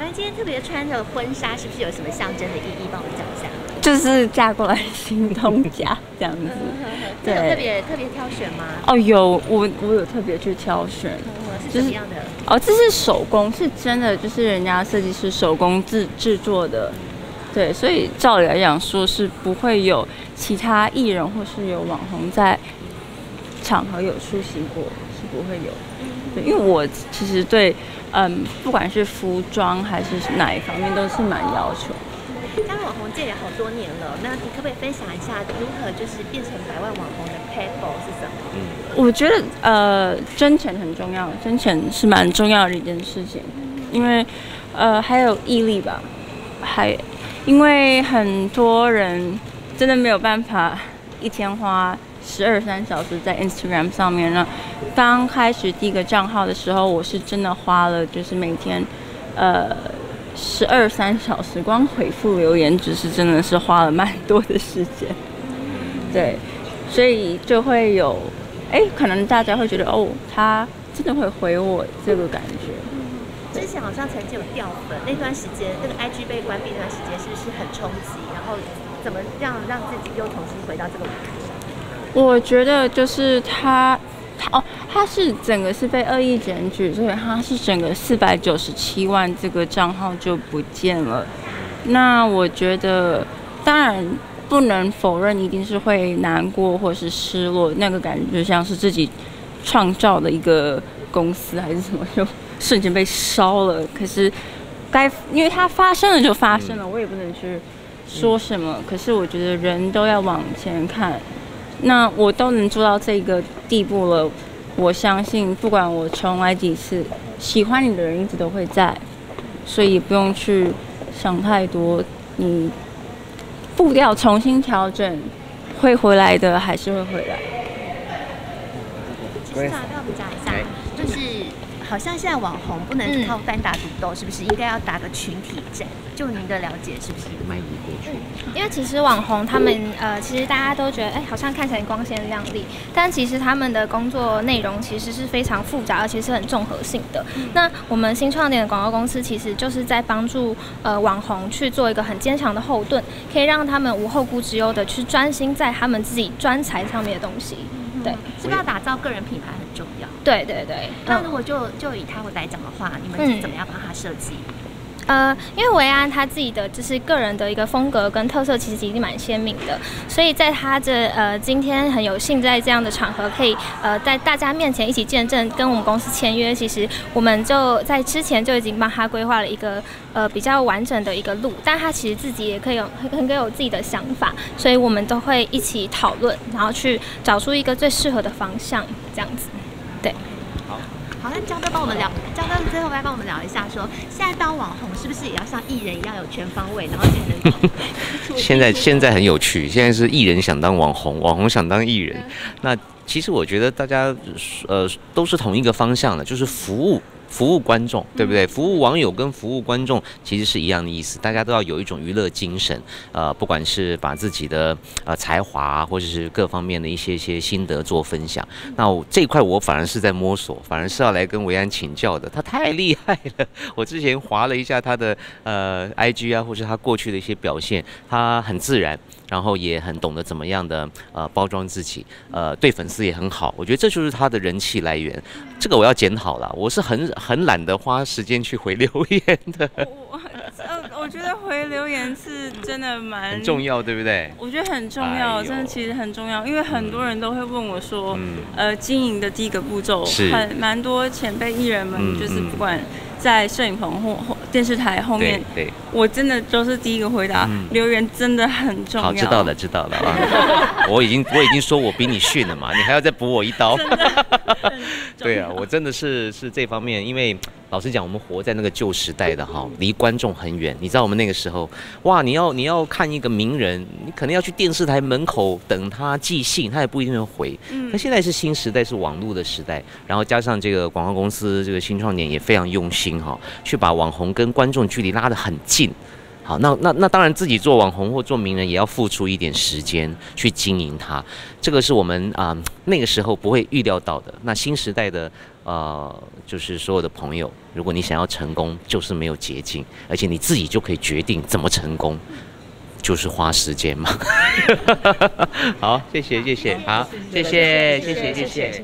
反正今天特别穿的婚纱，是不是有什么象征的意义？帮我讲一下。 就是嫁过来新东家这样子。 对，有特别挑选吗？ 哦，有，我有特别去挑选。 是怎么样的？ 哦，这是手工，是真的，就是人家设计师手工制作的。对，所以照理来讲说是不会有其他艺人或是有网红在场合有出席过，是不会有。对，因为我其实对不管是服装还是哪一方面都是蛮要求。 当网红界也好多年了，那你可不可以分享一下如何就是变成百万网红的 paper 是什么？ 我觉得真诚很重要，真诚是蛮重要的一件事情，因为还有毅力吧，因为很多人真的没有办法一天花12-13小时在 Instagram 上面呢。刚开始第一个账号的时候，我是真的花了就是每天12-13小时，光回复留言只是真的是花了蛮多的时间。对，所以就会有可能大家会觉得哦，他真的会回我这个感觉。 之前好像曾经有掉粉，那段时间那个 IG 被关闭那段时间是不是很冲击？然后怎么让自己又重新回到这个舞台上？ 我觉得就是他是整个是被恶意检举，所以他是整个497万这个账号就不见了。那我觉得当然不能否认一定是会难过或是失落，那个感觉就像是自己创造的一个公司还是什么就瞬间被烧了。可是因为它发生了就发生了，我也不能去说什么。可是我觉得人都要往前看，那我都能做到这个地步了，我相信不管我重来几次，喜欢你的人一直都会在，所以不用去想太多，你步调重新调整，会回来的，还是会回来。 其实跟我们讲一下，就是好像现在网红不能靠单打独斗，是不是应该要打个群体战？就您的了解，是不是？ 迈入过去。 因为其实网红他们其实大家都觉得好像看起来光鲜亮丽，但其实他们的工作内容其实是非常复杂，而且是很综合性的。那我们新创点的广告公司其实就是在帮助网红去做一个很坚强的后盾，可以让他们无后顾之忧的去专心在他们自己专才上面的东西。对， 是不是要打造个人品牌很重要？ 对对对。 那如果就以他来讲的话，你们是怎么样帮他设计？ 因为维安他自己的就是个人的一个风格跟特色，其实已经蛮鲜明的，所以在他今天很有幸在这样的场合可以在大家面前一起见证跟我们公司签约，其实我们就在之前就已经帮他规划了一个比较完整的一个路，但他其实自己也可以很有自己的想法，所以我们都会一起讨论，然后去找出一个最适合的方向，这样子，对。 好，那江哥帮我们聊，江哥最后来帮我们聊一下说现在当网红是不是也要像艺人一样有全方位，然后才能现在很有趣，现在是艺人想当网红，网红想当艺人。那其实我觉得大家都是同一个方向的，就是服务观众，对不对？服务网友跟服务观众其实是一样的意思，大家都要有一种娱乐精神，不管是把自己的才华或者是各方面的一些心得做分享。那这一块我反而是在摸索，反而是要来跟维安请教的，他太厉害了。我之前滑了一下他的IG 啊，或是他过去的一些表现，他很自然，然后也很懂得怎么样的包装自己，对粉丝也很好。我觉得这就是他的人气来源。这个我要检讨了，我是很懒得花时间去回留言的。 我觉得回留言是真的很重要，对不对？ 我觉得很重要，真的其实很重要，因为很多人都会问我说，经营的第一个步骤，蛮多前辈艺人们就是不管在摄影棚或电视台后面， 对， 我真的都是第一个回答，留言真的很重要。 好，知道了啊。我已经说我比你逊了嘛，你还要再补我一刀。对啊，我真的是这方面，因为老实讲，我们活在那个旧时代的哈，离观众很远。你知道我们那个时候，哇，你要看一个名人，你可能要去电视台门口等他寄信，他也不一定会回。那现在是新时代，是网络的时代，然后加上这个广告公司这个新创点也非常用心哈，去把网红跟观众距离拉得很近。好，那当然自己做网红或做名人也要付出一点时间去经营它，这个是我们那个时候不会预料到的。那新时代的就是所有的朋友，如果你想要成功，就是没有捷径，而且你自己就可以决定怎么成功，就是花时间嘛。好，谢谢，好，谢谢。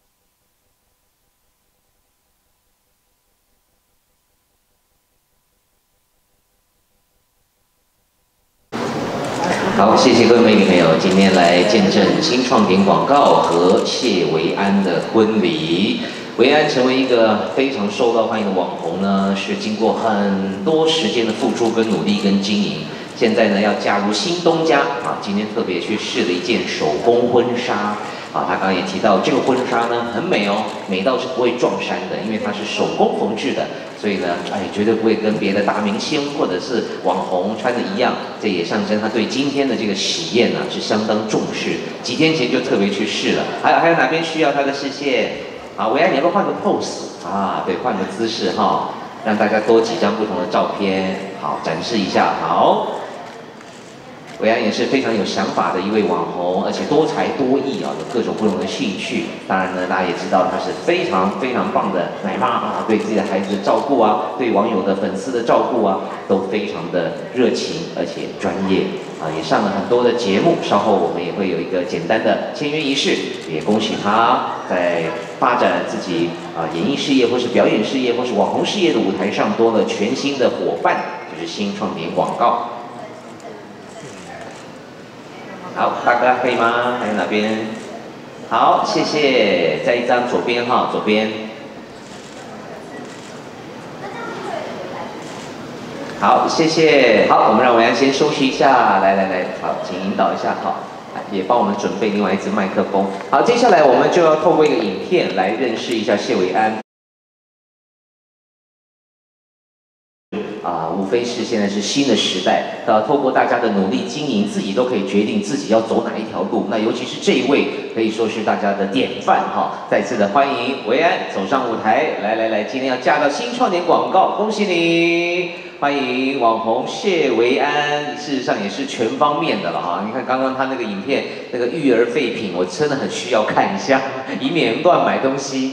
好，谢谢各位美女朋友，今天来见证新创点广告和谢维安的婚礼。维安成为一个非常受到欢迎的网红呢，是经过很多时间的付出跟努力跟经营。现在呢要加入新东家啊，今天特别去试了一件手工婚纱啊，他刚刚也提到这个婚纱呢很美哦，美到是不会撞衫的，因为它是手工缝制的。所以呢，绝对不会跟别的大明星或者是网红穿的一样。这也象征他对今天的这个喜宴呢是相当重视。几天前就特别去试了。还有哪边需要他的视线？啊，维安，你要不要换个 pose 啊？对，换个姿势哈，让大家多几张不同的照片，好展示一下。好。维安也是非常有想法的一位网红，而且多才多艺啊，有各种不同的兴趣。当然呢，大家也知道她是非常棒的奶妈啊，对自己的孩子的照顾啊，对网友的粉丝的照顾啊，都非常的热情而且专业啊，也上了很多的节目。稍后我们也会有一个简单的签约仪式，也恭喜她在发展自己演艺事业或是表演事业或是网红事业的舞台上多了全新的伙伴，就是新创点广告。好，大哥可以吗？还有哪边？好，谢谢。再一张左边哈，左边。好，谢谢。好，我们让维安先休息一下。来，好，请引导一下，好，也帮我们准备另外一支麦克风。好，接下来我们就要透过一个影片来认识一下谢维安。无非是现在是新的时代，透过大家的努力经营，自己都可以决定自己要走哪一条路。那尤其是这一位，可以说是大家的典范哈。再次的欢迎维安走上舞台，来，今天要嫁到新创点广告，恭喜你！欢迎网红谢维安，事实上也是全方面的了哈。你看刚刚他那个影片，那个育儿废品，我真的很需要看一下，以免乱买东西。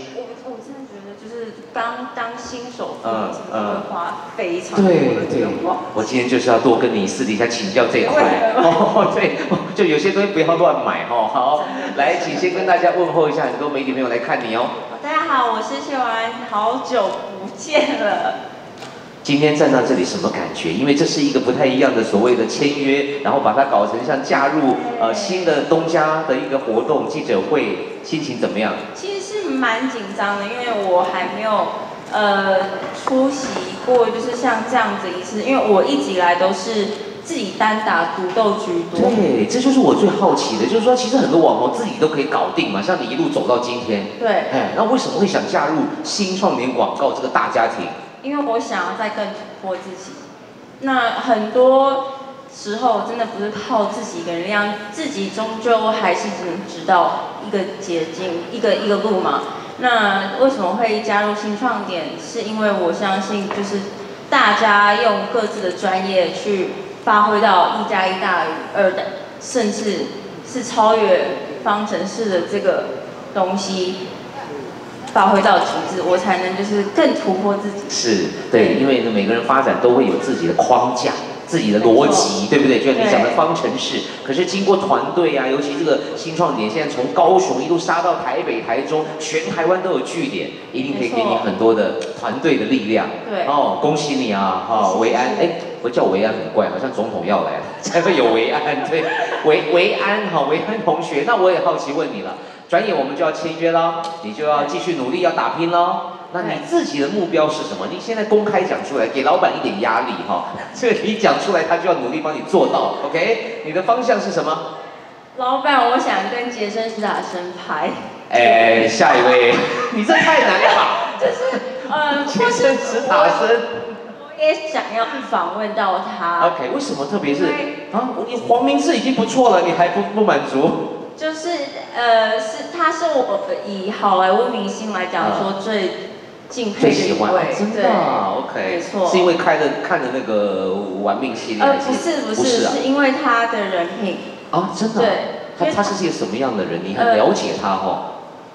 当新手父母亲会花非常多的这种我今天就是要多跟你私底下请教这一块哦，对，就有些东西不要乱买哦。好，来，请先跟大家问候一下，很多媒体朋友来看你哦。 大家好，我是谢维安，好久不见了。 今天站到这里什么感觉？因为这是一个不太一样的所谓的签约，然后把它搞成像加入新的东家的一个活动记者会，心情怎么样？ 其实是蛮紧张的，因为我还没有出席过，就是像这样子一次，因为我一直以来都是自己单打独斗居多。 对，这就是我最好奇的，就是说其实很多网红自己都可以搞定嘛，像你一路走到今天。 对。 那为什么会想加入新创点广告这个大家庭？ 因为我想要再更突破自己。那很多时候真的不是靠自己一个人力量，自己终究还是只能知道一个捷径，一个路嘛。那为什么会加入新创点？是因为我相信，就是大家用各自的专业去发挥到1+1大于2的，甚至是超越方程式的这个东西。发挥到极致，我才能就是更突破自己。 是，对，因为呢，每个人发展都会有自己的框架、自己的逻辑，对不对？就像你讲的方程式。可是经过团队啊，尤其这个新创点，现在从高雄一路杀到台北、台中，全台湾都有据点，一定可以给你很多的团队的力量。 对。 哦，恭喜你啊！维安，我叫维安很怪，好像总统要来了才会有维安。对，维安同学，那我也好奇问你了。转眼我们就要签约了，你就要继续努力，要打拼喽。那你自己的目标是什么？你现在公开讲出来，给老板一点压力哈。这个你讲出来，他就要努力帮你做到。OK， 你的方向是什么？ 老板，我想跟杰森·斯坦森拍。 下一位，你这太难了吧？ 就是杰森·斯坦森。 我也想要访问到他。 OK， 为什么？特别是你黄明志已经不错了，你还不满足？ 就是他是我以好莱坞明星来讲说最敬佩的一位， 真的，OK， 没错， 是因为看了那个玩命系列？ 不是，是因为他的人品。 真的？对，他是一个什么样的人？你很了解他哦。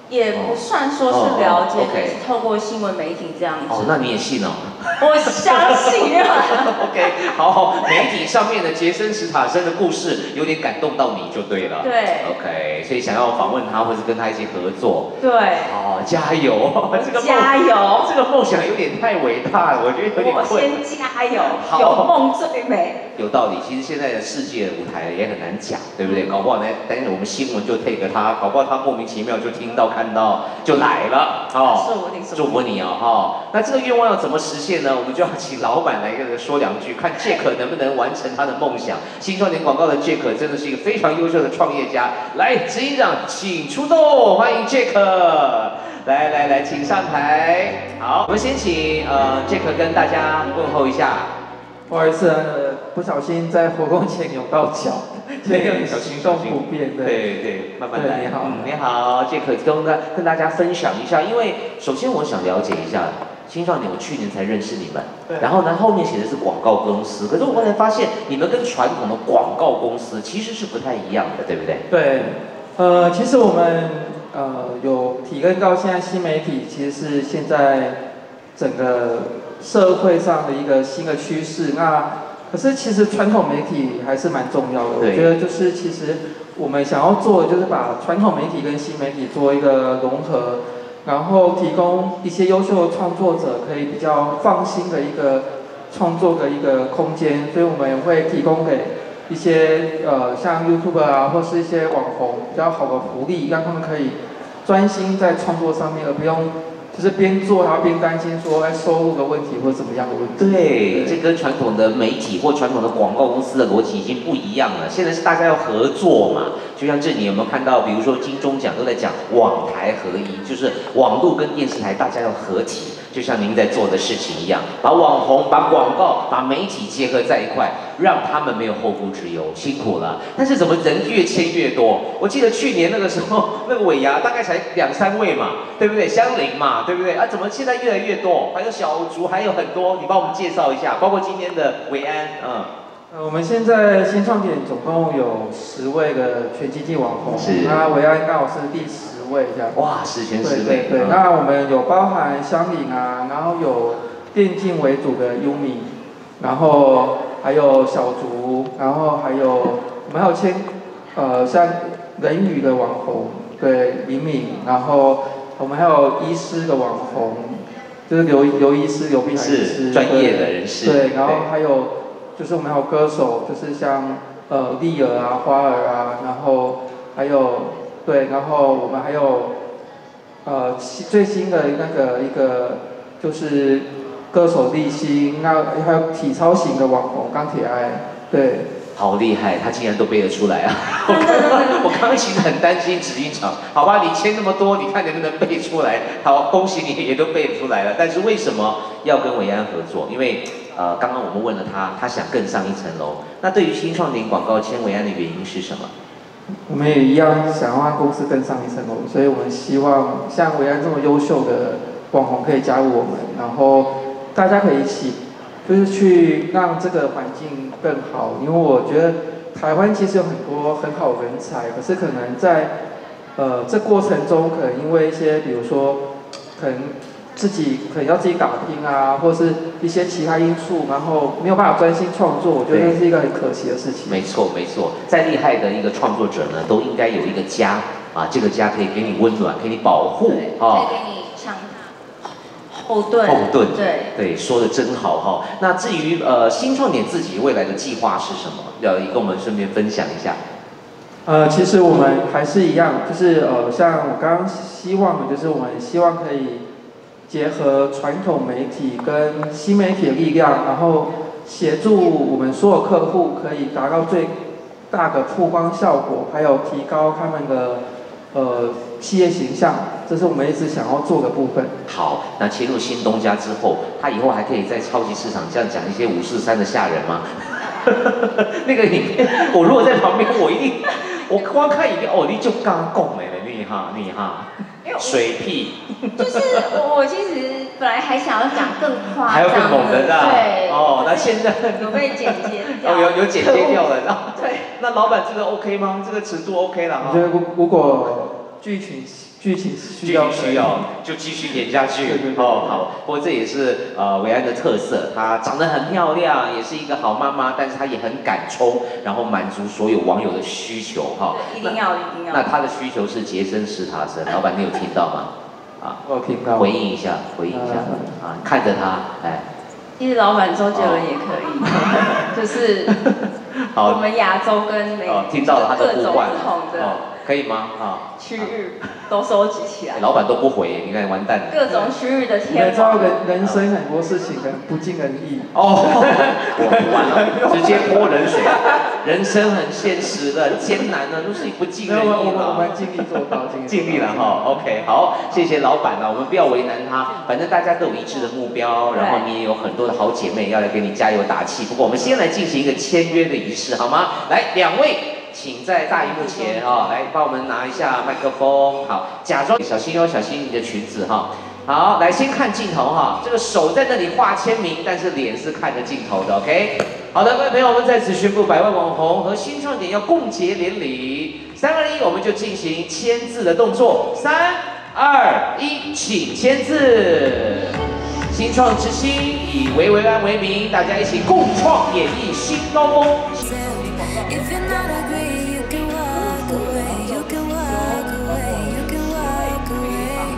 也不算说是了解， 哦，OK 是透过新闻媒体这样子。 哦，那你也信哦？ 我相信啊。 OK， 好，媒体上面的杰森·史塔森的故事有点感动到你就对了。 对 ，OK， 所以想要访问他，或是跟他一起合作。 对。 哦，加油！这个加油！ 这个梦想有点太伟大了，我觉得有点困。 我先加油， 好有梦最美。 有道理，其实现在的世界舞台也很难讲，对不对？搞不好呢，等我们新闻就 take 他，搞不好他莫名其妙就听到看到就来了。哦，祝福你哦，哈。那这个愿望要怎么实现呢？我们就要请老板来跟人说两句，看 Jack 能不能完成他的梦想。新创年广告的 Jack 真的是一个非常优秀的创业家。来，执行长请出动，欢迎 Jack。来，请上台。好，我们先请Jack 跟大家问候一下。 不好意思，不小心在活动前扭到脚，所以行动不便。 对，慢慢来。 你好， 你好，Jack 跟大家分享一下，因为首先我想了解一下，青少年我去年才认识你们，然后呢后面写的是广告公司，可是我后来发现你们跟传统的广告公司其实是不太一样的，对不对？ 对，其实我们有体验到现在新媒体其实是现在整个社会上的一个新的趋势，可是其实传统媒体还是蛮重要的。我觉得就是其实我们想要做的就是把传统媒体跟新媒体做一个融合，然后提供一些优秀的创作者可以比较放心的一个创作的一个空间，所以我们会提供给一些像 YouTube 啊或是一些网红比较好的福利，让他们可以专心在创作上面，而不用就是边做还要边担心说收入的问题或怎么样的问题。 对，这跟传统的媒体或传统的广告公司的逻辑已经不一样了。现在是大家要合作嘛，就像这里有没有看到，比如说金钟奖都在讲网台合一，就是网络跟电视台大家要合体，就像您在做的事情一样，把网红、把广告、把媒体结合在一块，让他们没有后顾之忧，辛苦了。但是怎么人越签越多？我记得去年那个时候，那个尾牙大概才2-3位嘛，对不对？相邻嘛，对不对？啊，怎么现在越来越多？还有小竹，还有很多，你帮我们介绍一下，包括今天的维安， 我们现在新创点总共有10位的全基地网红，那维安刚好是第10位这样。 哇，10全10位。 对，那我们有包含香菱啊，然后有电竞为主的优米，然后还有小竹，然后还有我们还有签像人语的网红，对李敏，然后我们还有医师的网红，就是刘医师、刘碧涵医师， 专业的人士。 对，然后还有就是我们还有歌手，就是像丽儿啊、花儿啊，然后还有然后我们还有最新的那个一个就是歌手立新，那还有体操型的网红钢铁爱，对。 好厉害，他竟然都背得出来啊！我刚刚其实很担心执行长，好吧，你签那么多，你看能不能背出来？好，恭喜你也都背出来了。但是为什么要跟维安合作？因为刚刚我们问了他，他想更上一层楼。那对于新创点广告签维安的原因是什么？ 我们也一样想要让公司更上一层楼，所以我们希望像维安这么优秀的网红可以加入我们，然后大家可以一起。就是去让这个环境更好，因为我觉得台湾其实有很多很好的人才，可是可能在这过程中，可能因为一些比如说可能要自己打拼啊，或是一些其他因素，然后没有办法专心创作，我觉得这是一个很可惜的事情。 没错，再厉害的一个创作者呢，都应该有一个家啊，这个家可以给你温暖，给你保护啊。后盾，对，说的真好哈。那至于新创点自己未来的计划是什么？也跟我们顺便分享一下。 其实我们还是一样，就是像我刚刚希望的，就是我们希望可以结合传统媒体跟新媒体的力量，然后协助我们所有客户可以达到最大的曝光效果，还有提高他们的企业形象，这是我们一直想要做的部分。 好，那切入新东家之后，他以后还可以在超级市场这样讲一些543的吓人吗？那个影片，我如果在旁边，我光看影片，你就刚讲的了，你哈，水屁。 就是我其实本来还想要讲更夸张， 还有更猛的， 对。 那现在有被剪接掉。 有剪接掉了， 对。 那老板这个 OK 吗？这个尺度 OK 了哈？ 我觉得如果剧情需要就继续演下去。哦，好。不过这也是维安的特色，她长得很漂亮，也是一个好妈妈，但是她也很敢冲，然后满足所有网友的需求哈。 一定要。 那她的需求是洁身自他身，老板你有听到吗？啊， 我有听到。 回应一下啊，看着她，哎。 其实老板周杰伦也可以，就是我们亚洲跟美听到了他的呼唤， 各种不同的可以吗？ 区域都收集起来。 老板都不回，你看完蛋了。 各种区域的天王。 你知道人生很多事情很不尽人意。 哦，我完了，直接泼冷水。人生很现实的，艰难的，都是不尽人意我们尽力做到， 尽力了哈。OK， 好，谢谢老板了，我们不要为难他，反正大家都有一致的目标，然后你也有很多的好姐妹要来给你加油打气。不过我们先来进行一个签约的仪式，好吗？来，2位。请在大荧幕前来帮我们拿一下麦克风。好，假装小心哦，小心你的裙子哈。好，来先看镜头哈，这个手在那里画签名，但是脸是看着镜头的 ，OK？ 好的，各位朋友，我们在此宣布百万网红和新创点要共结连理，3、2、1，我们就进行签字的动作。3、2、1，请签字。新创之星以维安为名，大家一起共创演艺新高峰。 If you're not agree, you can walk away. You can walk away. You can walk away.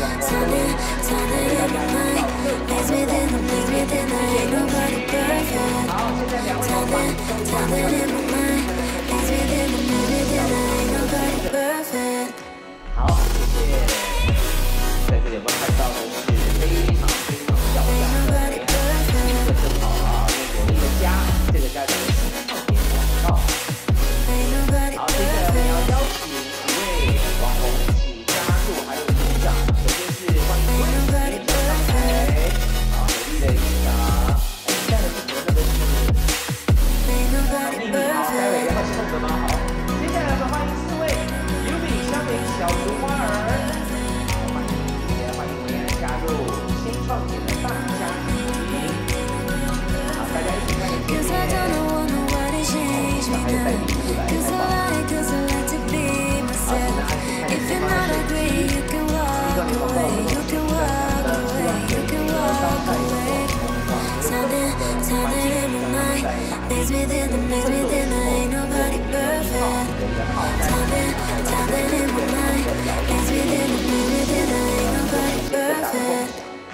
Something in my mind makes me think there ain't nobody perfect. Something in my mind makes me think there ain't nobody perfect. 好，谢谢。在这里我们看到的是非常漂亮的这个正好有一个家，这个家就是新创点广告。好，接下来我们要邀请几位网红一起加入，还有组长。首先是欢迎我们的上台，美丽的一场。现在的是什么？这个是秘密好，待会要送的吗？好，接下来我们欢迎4位优米、香菱、小竹花儿。欢迎你们加入新创点的大家庭。好，大家一起看个节目。还有带礼物来，太棒了。If you're not agree, you can walk away. You can walk away. You can walk away. Something in my mind makes me think there ain't nobody perfect. Something in my mind makes me think there ain't nobody perfect.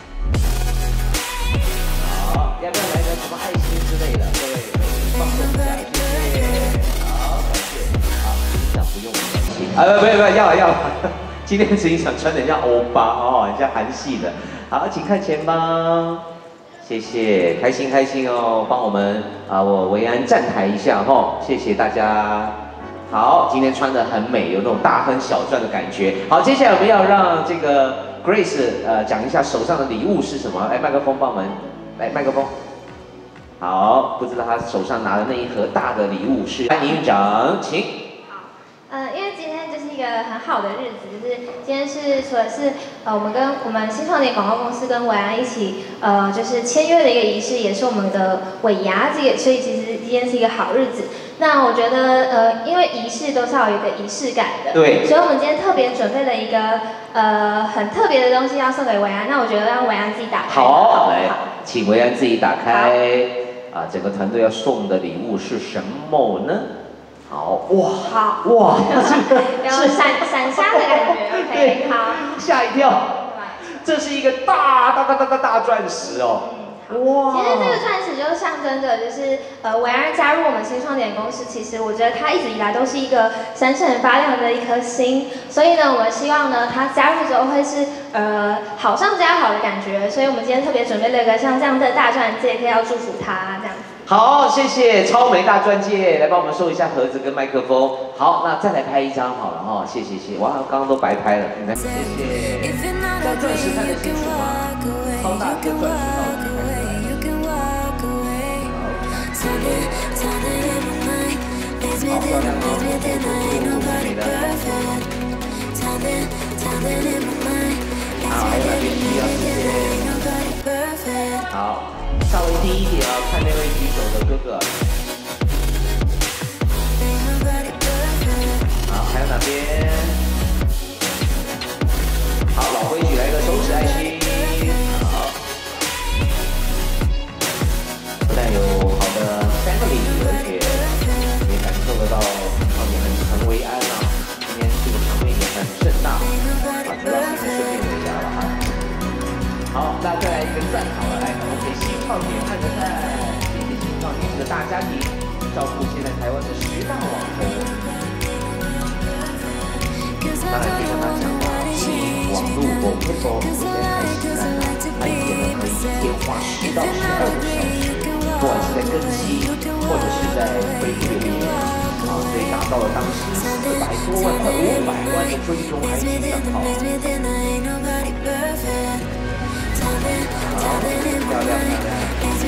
好，要不要来点什么爱心之类的？各位放松一下，谢谢。好，感谢。好，执行长不用不要了。今天执行长穿得很像欧巴哦，很像韩系的。好，请看前方。谢谢，开心哦，帮我们我维安站台一下哈，谢谢大家。好，今天穿得很美，有那种大亨小赚的感觉。好，接下来我们要让这个 Grace 讲一下手上的礼物是什么。来，麦克风帮我们，来麦克风。好，不知道他手上拿的那一盒大的礼物是。营运长，请。 因为今天就是一个很好的日子，就是今天是除了是我们新创点广告公司跟维安一起就是签约的一个仪式，也是我们的尾牙这个，所以其实今天是一个好日子。那我觉得因为仪式都是要有一个仪式感的， 对， 所以我们今天特别准备了一个很特别的东西要送给维安，那我觉得让维安自己打开。 好，来，请维安自己打开。整个团队要送的礼物是什么呢？好哇， 好哇， 有闪瞎的感觉 ，OK， 好， 吓一跳，这是一个大钻石哦，哇！ 其实这个钻石就象征着，就是维安加入我们新创点公司，其实我觉得它一直以来都是一个闪闪发亮的一颗星，所以呢，我们希望呢，它加入之后会是好上加好的感觉，所以我们今天特别准备了一个像这样的大钻戒，可以要祝福它这样子。 好，谢谢超美大钻戒，来帮我们收一下盒子跟麦克风。好，那再来拍一张好了哈，谢谢。哇，刚刚都白拍了，你看，谢谢。这钻石看得清楚吗？超大的钻石到底看得清楚。好漂亮哦，美的。好，还有那边需要谢谢。好。稍微低一点哦，看那位举手的哥哥。好，还有哪边？ 少年这个大家庭，照顾现在台湾的10大网红。当然，就像他讲的，经营网络我会说现在太简单了，他一天呢可以一天花10到12个小时，不管是在更新或者是在回复留言所以达到了当时400多万、快500万的追踪 IG 账号。好，漂亮漂亮。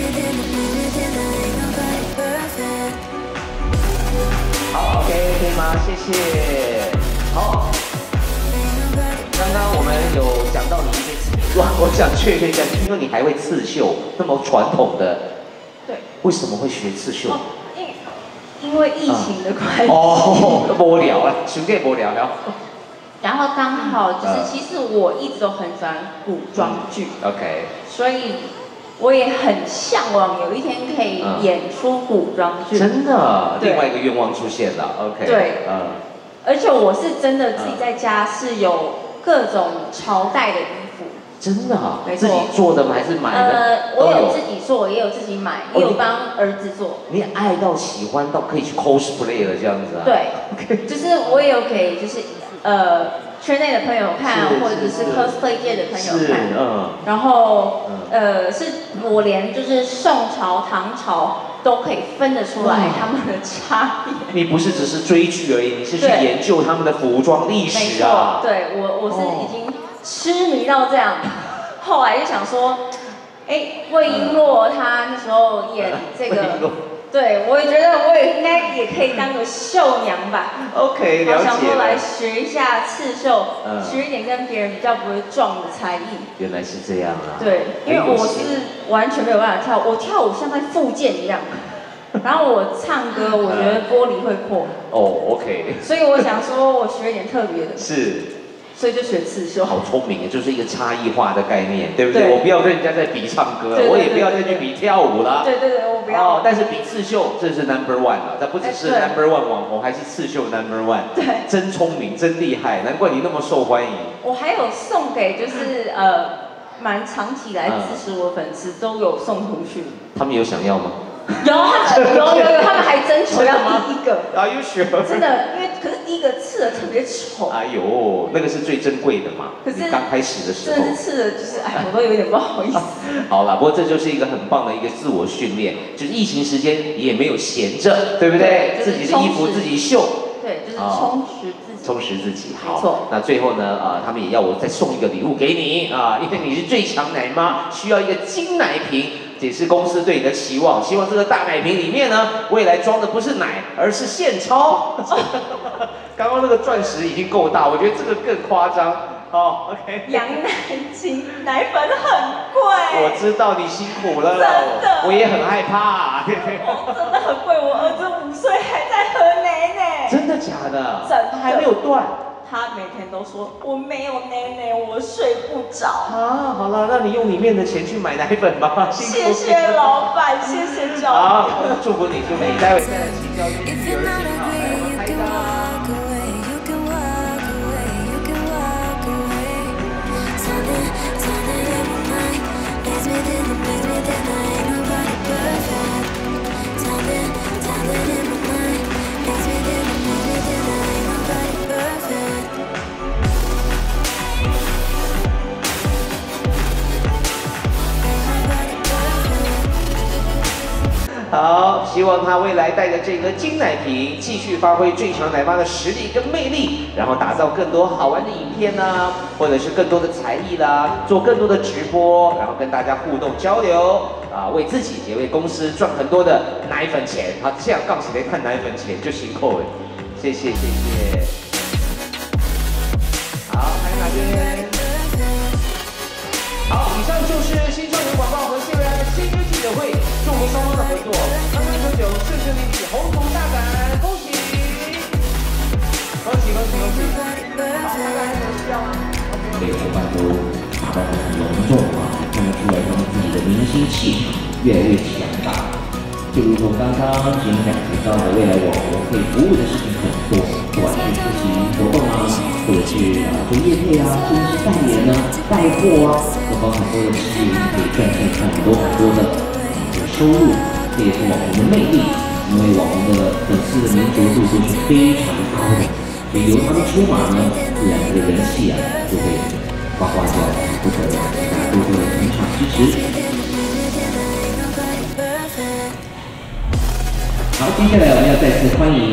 好 ，OK， 可以吗？谢谢。好，刚刚我们有讲到你一些哇，我想确认一下，听说你还会刺绣，那么传统的， 对， 为什么会学刺绣？ 哦，因为疫情的关系。 哦，无聊啊，兄弟无聊了。 然后刚好就是，其实我一直都很喜欢古装剧 ，OK， 所以我也很向往有一天可以演出古装剧。 真的，另外一个愿望出现了 ，OK， 对，而且我是真的自己在家是有各种朝代的衣服。 真的啊？ 没错。 自己做的吗？还是买的？ 我有自己做，也有自己买，也有帮儿子做。 你爱到喜欢到可以去 cosplay 了这样子啊？ 对，就是我也有给就是圈内的朋友看，或者是 cosplay 界的朋友看。然后是我连就是宋朝、唐朝都可以分得出来他们的差别。 你不是只是追剧而已，你是去研究他们的服装历史啊。 没错，对我是已经痴迷到这样。后来就想说，魏璎珞她那时候演这个。对，我也觉得我也应该也可以当个绣娘吧。 OK， 了解。 想说来学一下刺绣，学一点跟别人比较不会撞的才艺。 原来是这样啊。 对，因为我是完全没有办法跳，我跳舞像在复健一样。然后我唱歌，我觉得玻璃会破。 哦 ，OK。 所以我想说，我学一点特别的。 是。 所以就学刺绣。 好聪明，就是一个差异化的概念，对不对？我不要跟人家在比唱歌了，我也不要再去比跳舞了。 对对对，我不要。 但是比刺绣，这是 number one 了，这不只是 number one 网红，还是刺绣 number one。 对。 真聪明，真厉害，难怪你那么受欢迎。 我还有送给就是蛮长期来支持我的粉丝，都有送出去。 他们有想要吗？ 有，他们还征求要第一个。 Are you sure？ 真的，因为可是第一个刺的特别丑。 哎呦，那个是最珍贵的嘛。 可是刚开始的时候。 真的是刺的，就是我都有点不好意思。 好啦，不过这就是一个很棒的一个自我训练，就是疫情时间也没有闲着，对不对？自己的衣服自己绣。 对，就是充实自己。 充实自己，好。 没错。 那最后呢，他们也要我再送一个礼物给你啊，因为你是最强奶妈，需要一个金奶瓶。也是公司对你的期望，希望这个大奶瓶里面呢，未来装的不是奶，而是现钞。刚刚那个钻石已经够大，我觉得这个更夸张。好 ，OK。 羊奶精奶粉很贵。 我知道你辛苦了， 真的， 我也很害怕。 真的很贵，我儿子5岁还在喝奶奶。 真的假的？ 真的， 他还没有断。 他每天都说我没有奶奶，我睡不着。 啊，好了，那你用里面的钱去买奶粉吧。 谢谢老板，谢谢教练。 好，祝福你，祝福你，待会再来请教练育儿经啊，来我们拍照。好，希望他未来带着这个金奶瓶，继续发挥最强奶妈的实力跟魅力，然后打造更多好玩的影片啦，或者是更多的才艺啦，做更多的直播，然后跟大家互动交流啊，为自己也为公司赚很多的奶粉钱。他这样杠起来看奶粉钱就辛苦了，谢谢谢谢。好，还有哪边？好，以上就是新创人广告和谢瑞安的签约记者会，祝福双方的合作3399顺顺利利，宏图大展，恭喜！恭喜恭喜恭喜！好，大家有需要吗？每个伙伴都打扮得很隆重啊，看得出来他们自己的明星气场越来越强大。就如同刚刚前面提到的，未来网红可以服务的事情很多，不管是出席活动啊，或者是做业配啊，甚至是代言啊、带货啊，都包含很多的事业可以赚取很多的收入。 这也是网红的魅力，因为网红的粉丝的粘着度都是非常高的，所以由他们出马呢，自然这个人气啊就会呱呱叫，不得了，大家多多的捧场支持。好，接下来我们要再次欢迎。